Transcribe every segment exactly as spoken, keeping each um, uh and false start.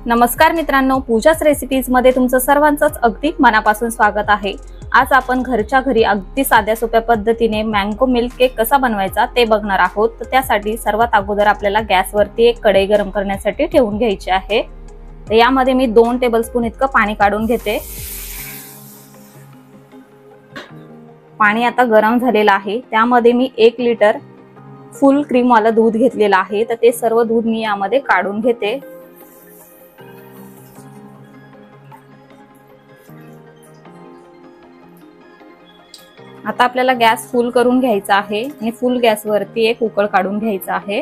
नमस्कार मित्रांनो, पूजाच रेसिपीज मध्ये तुमचं सर्वांचंच अगदी मनापासून स्वागत आहे। आज आपण घरच्या घरी अगदी साध्या सोप्या पद्धतीने मँगो मिल्क केक कसा बनवायचा ते बघणार आहोत। तर त्यासाठी सर्वात अगोदर आपल्याला गॅसवरती एक कढई गरम करण्यासाठी ठेवून घ्यायची आहे। तर यामध्ये मी दोन टेबलस्पून इतकं पाणी काढून घेते। पाणी आता गरम झालेलं आहे, त्यामध्ये मी एक लिटर फुल क्रीम वाला दूध घेतलेलं आहे। तर ते सर्व दूध मी यामध्ये काढून घेते। आता आपल्याला गॅस फुल करून घ्यायचा आहे आणि फुल गॅस वरती एक उकळ काढून घ्यायचा आहे।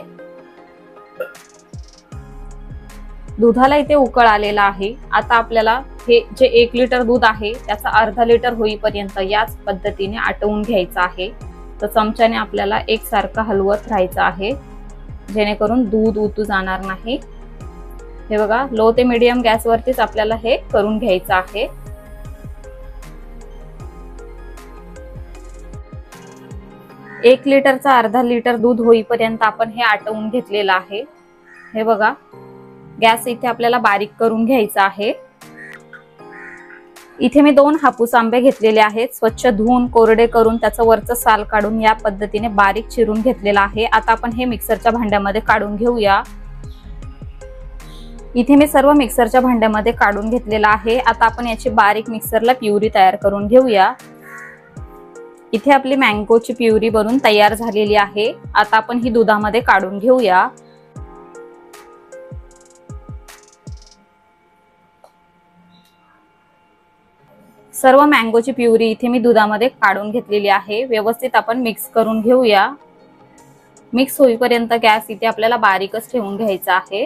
दुधाला इथे उकळ आलेला आहे। आता आपल्याला हे जे एक लिटर दूध आहे त्याचा अर्धा लिटर होईपर्यंत याच पद्धतीने आटवून घ्यायचं आहे। तर चमच्याने आपल्याला एक सारखं हलवत राहायचं आहे, जेणेकरून दूध उतू जाणार नाही। हे बघा, लो ते मीडियम गॅस वरतीच आपल्याला हे करून घ्यायचं आहे। एक लिटरचा अर्धा लिटर दूध होईपर्यंत आपण हे आटवून घेतलेलं आहे। हे बघा, गॅस इथे आपल्याला बारीक करून घ्यायचा आहे। इथे मी दोन हापूस आंबे घेतलेले आहेत, स्वच्छ धुवून कोरडे करून त्याचं वरचं साल काढून या पद्धतीने बारीक चिरून घेतलेला आहे। आता आपण हे मिक्सरच्या भांड्यामध्ये काढून घेऊया। इथे मी सर्व मिक्सरच्या भांड्यामध्ये काढून घेतलेला आहे। आता आपण याची बारीक मिक्सरला प्युरी तयार करून घेऊया। इथे आपली मँगोची प्युरी बनून तयार झालेली आहे। आता आपण ही दुधामध्ये काढून घेऊया। सर्व मँगोची प्युरी इथे मी दुधामध्ये काढून घेतलेली आहे। व्यवस्थित आपण मिक्स करून घेऊया। मिक्स होईपर्यंत गॅस इथे आपल्याला बारीकच ठेवून घ्यायचा आहे।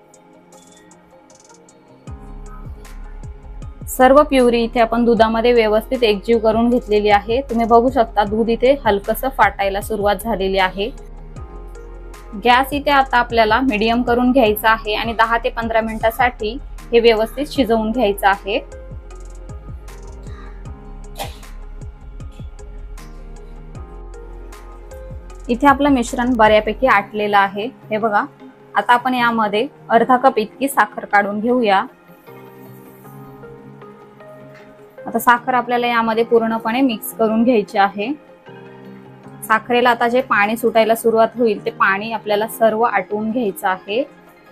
सर्व प्युरी इथे आपण दुधामध्ये व्यवस्थित एकजीव करून घेतलेली आहे। तुम्ही बघू शकता दूध इथे हलकसं फाटायला सुरुवात झालेली आहे। गॅस इथे आता आपल्याला मीडियम करून घ्यायचा आहे आणि दहा ते पंधरा मिनिटांसाठी हे व्यवस्थित शिजवून घ्यायचं आहे। इथे आपलं मिश्रण बऱ्यापैकी आटलेलं आहे। हे बघा, आता आपण यामध्ये अर्धा कप इतकी साखर काढून घेऊया। आता साखर आपल्याला यामध्ये पूर्णपणे मिक्स करून घ्यायची आहे। साखरेला आता जे पाणी सुटायला सुरुवात होईल ते पाणी आपल्याला सर्व आटवून घ्यायचं आहे।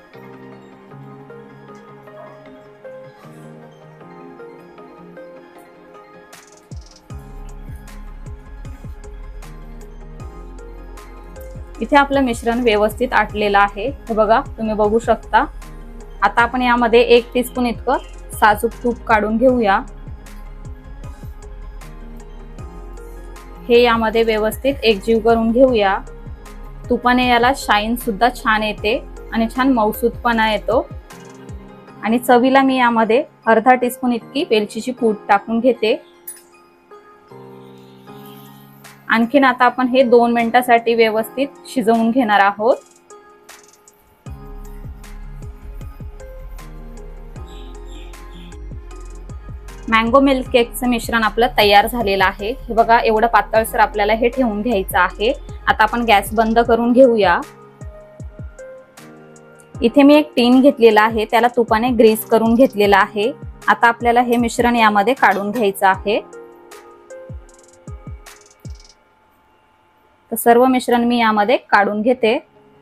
इथे आपलं मिश्रण व्यवस्थित आटलेलं आहे। हे बघा, तुम्ही बघू शकता। आता आपण यामध्ये एक टीस्पून इतकं साजूक तूप काढून घेऊया। हे यामध्ये व्यवस्थित एकजीव करून घेऊया। तुपाने याला शाईन सुद्धा छान येते आणि छान मऊसूतपणा येतो। आणि चवीला मी यामध्ये अर्धा टीस्पून इतकी वेलचीची पूड टाकून घेते। आणखीन आता आपण हे दोन मिनिटांसाठी व्यवस्थित शिजवून घेणार आहोत। मँगो मिल्क केकचं मिश्रण आपलं तयार झालेलं आहे। हे बघा, एवढं पातळसर आपल्याला हे ठेवून घ्यायचं आहे। आता आपण गॅस बंद करून घेऊया। इथे मी एक टीन घेतलेला आहे, त्याला तुपाने ग्रीस करून घेतलेला आहे। आता आपल्याला हे मिश्रण यामध्ये काढून घ्यायचं आहे। तर सर्व मिश्रण मी यामध्ये काढून घेते।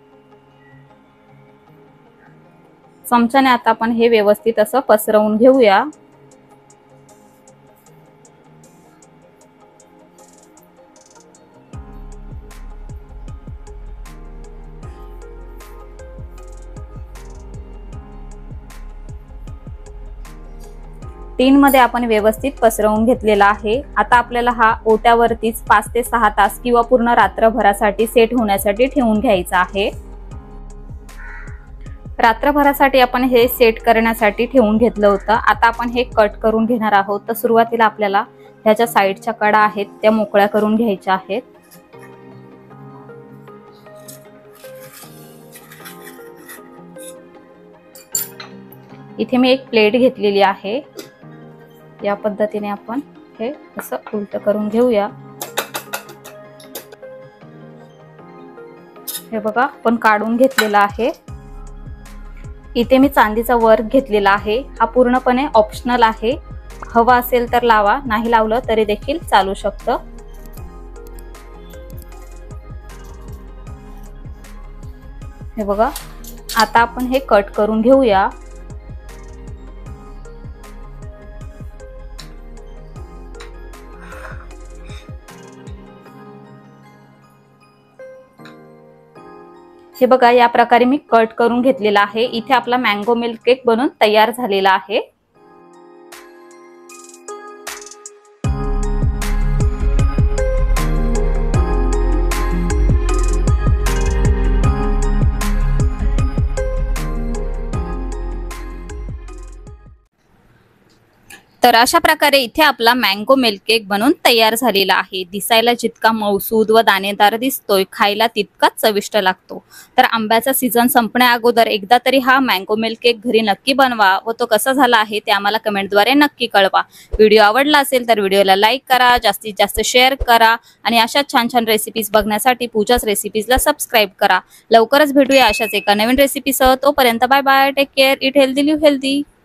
चमच्याने आता आपण हे व्यवस्थित असं पसरवून घेऊया। टीन मध्ये आपण व्यवस्थित पसरवून घेतलेला आहे। आता आपल्याला हा ओट्यावरतीच पाच ते सहा तास किंवा पूर्ण रात्रभरासाठी सेट होण्यासाठी ठेवून घ्यायचा आहे। रात्रभरासाठी आपण हे सेट करण्यासाठी ठेवून घेतलं होतं। आता आपण हे कट करून घेणार आहोत। तर सुरुवातीला आपल्याला ह्याच्या साईडच्या कडा आहेत त्या मोकळ्या करून घ्यायच्या आहेत। इथे मी एक प्लेट घेतलेली आहे। या पद्धतीने आपण हे असं उलट करून घेऊया। हे बघा, आपण काढून घेतलेला आहे। इथे मी चांदीचा वर्क घेतलेला आहे. हा पूर्णपणे ऑप्शनल आहे. हवा असेल तर लावा, नाही लावलं तरी देखील चालू शकतं. हे बघा, आता आपण हे कट करून घेऊया. हे बघा, या प्रकारे मी कट करून घेतलेला आहे. इथे आपला मँगो मिल्क केक बनून तयार झालेला आहे. तर अशा प्रकारे इथे आपला मँगो मिल्क केक बनून तयार झालेला आहे. दिसायला जितका मौसूद व दाणेदार दिसतोय, खायला तितकाच चविष्ट लागतो. तर आंब्याचा सीझन संपण्या अगोदर एकदा तरी हा मँगो मिल्क केक घरी नक्की बनवा व तो कसा झाला आहे ते आम्हाला कमेंटद्वारे नक्की कळवा. व्हिडिओ आवडला असेल तर व्हिडिओला लाईक करा, जास्तीत जास्त शेअर करा आणि अशाच छान छान रेसिपीज बघण्यासाठी पूजाच रेसिपीजला सबस्क्राईब करा. लवकरच भेटूया अशाच एका नवीन रेसिपीसह. तोपर्यंत bye bye, take care, eat healthy, live healthy.